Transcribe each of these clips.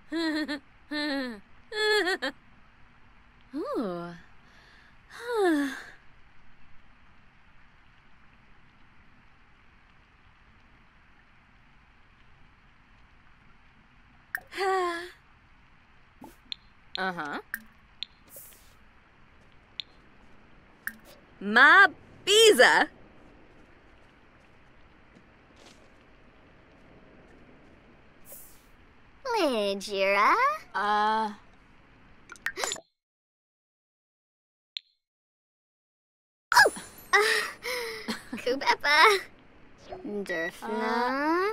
Ooh. Uh-huh. Ma Biza. Ligira? Kubepa. Durfna.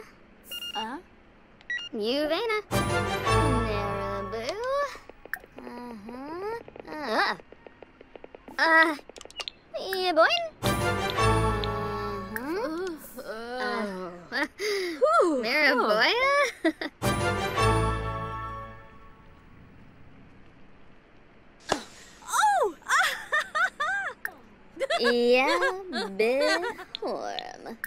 Uvena. Narabu. Yaboin. Maraboya? Yeah, Bihorm.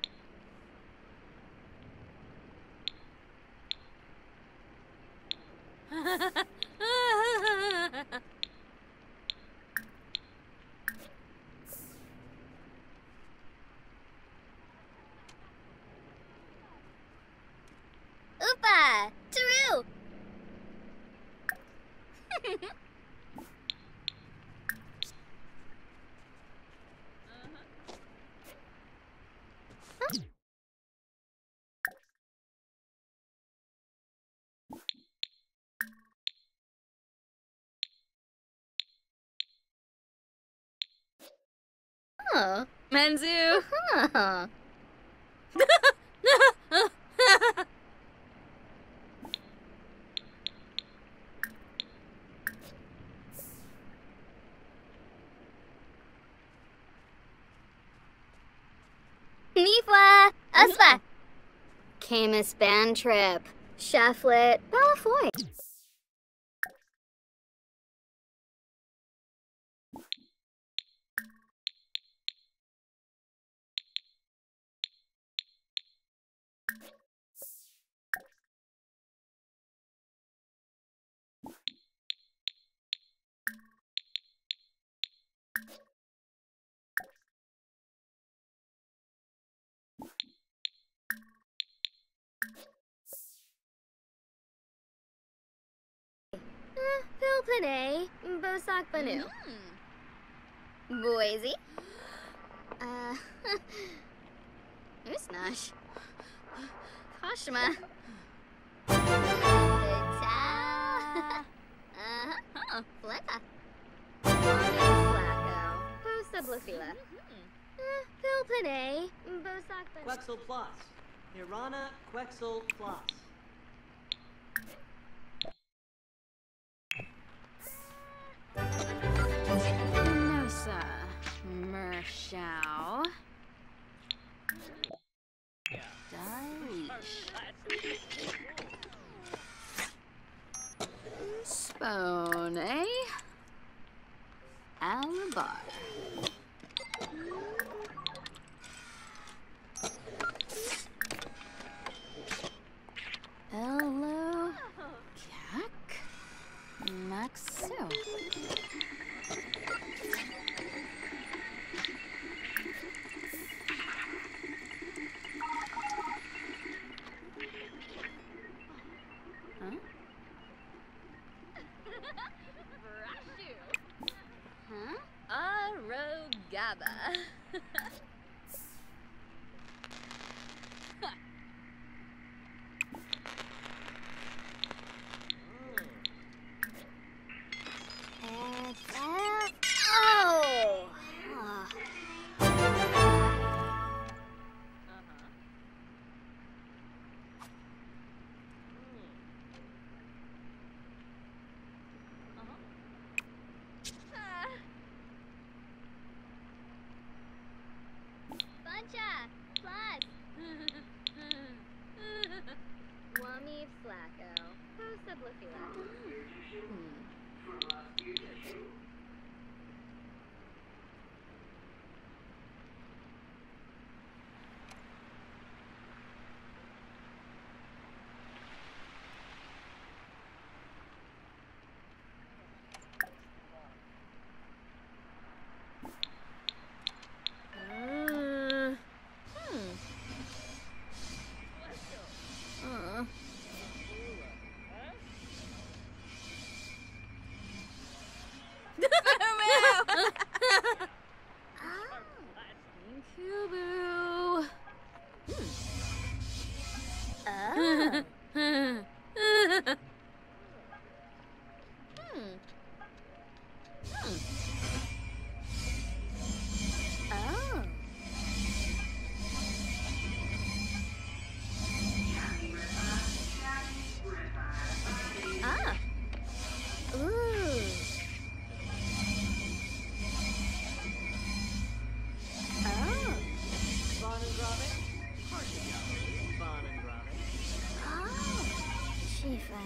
Upa! Taru! Oh. Menzu. Huh. Nifwa! Uspa! Camus band trip. Shefflet. Balafoy. Pilpane. Bosak Banu. Boise. Usnash. Kashma. Fleka. Flacco. Posablafila. Pilpane. Bosak Banu. Quexel Plus. Hirana Quexel Plus. Nosa. Mershau. Dalish. Spone. Alabar. Hello. Kak. Maxo. Arogaba. Wami Flacco. Posablafila.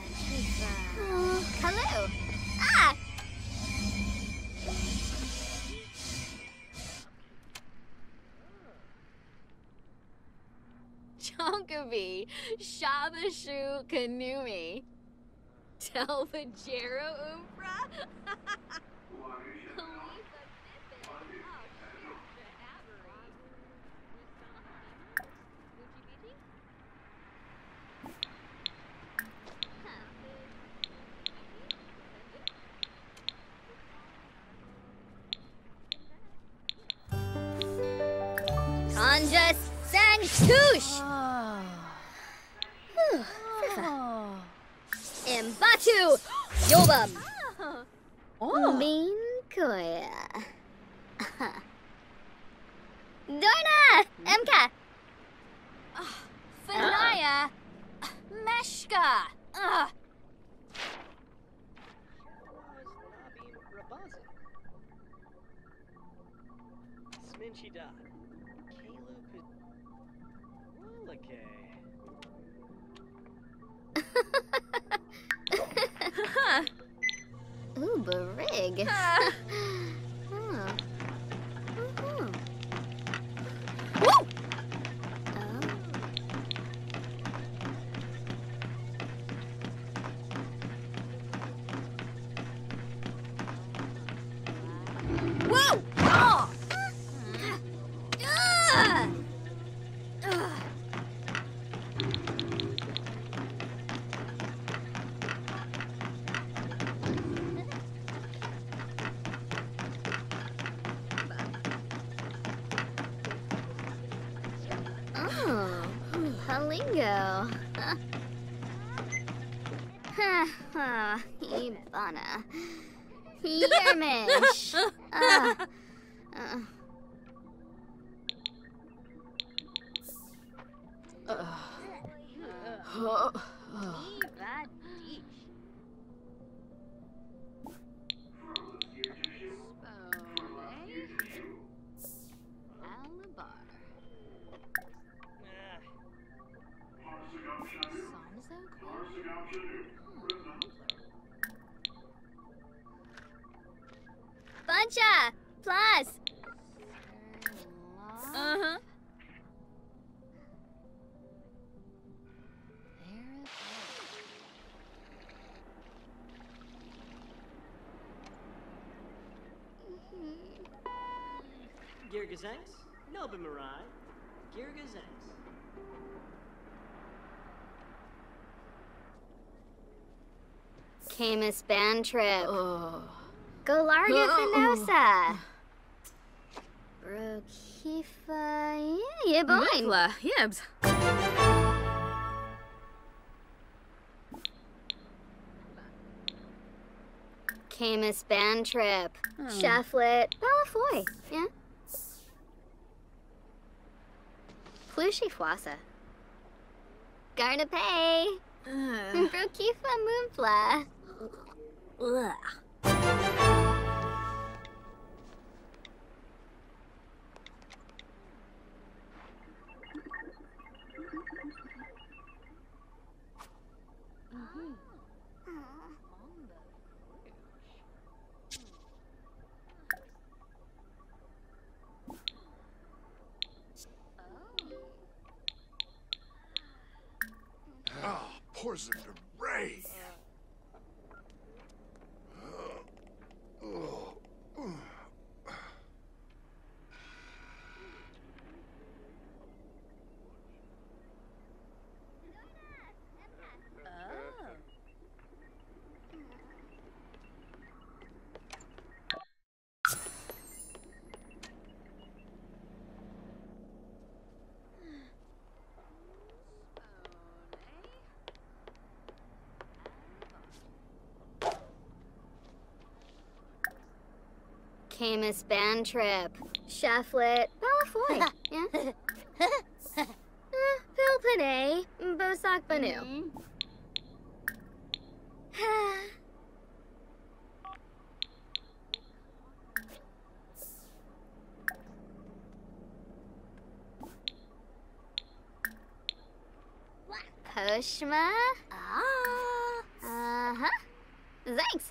Kalu. Ah! Chonkavi, Shabashu Kanumi, Telvajero Umpra. Conjus Santush! Mbatu Yobam! Bean Koya. Dorna! Emka! Fanaya, Meshka. Sminchida. Caleb. Wolake. Ooh, Barig. Oh. Mhm. Woo! Whoa! Oh! Oh, Palingo. Ibana. Yermish. Buncha! Plus! Uh-huh. Girgazanks. Nobimirai. Girgazanks. Camus band trip. Galarga Finosa. Brokifa. Yeah, boy. Mikla, Yibs. Camus band trip. Shaflet. Balafoy. Yeah. Plushy Fwasa. Garnapay. Brokifa Moonfla. Ah, poison to Ray. Camus band trip. Shaflet. Balafoy. Yeah. Pilpane. Bosak Banu. Poshma. Thanks.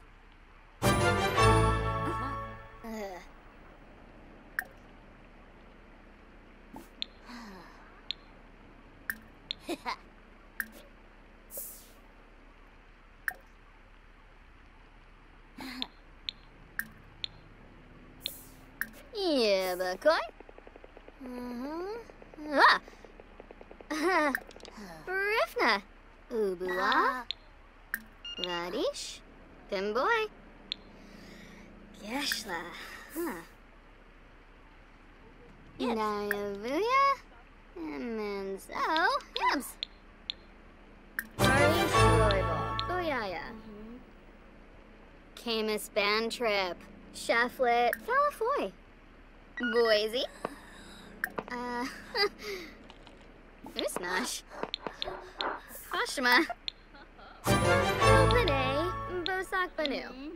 Yeah, Bakoy. Rifna. Ubua. Vadish. Pimboy. Geshla. Nyavuya. And Manzo. Yabs. Arish Roybal. Booyaya. Camus Band Trip. Shaflet. Falafoy. Boise. Usnash. Hashima. Pune. Bosak Banu.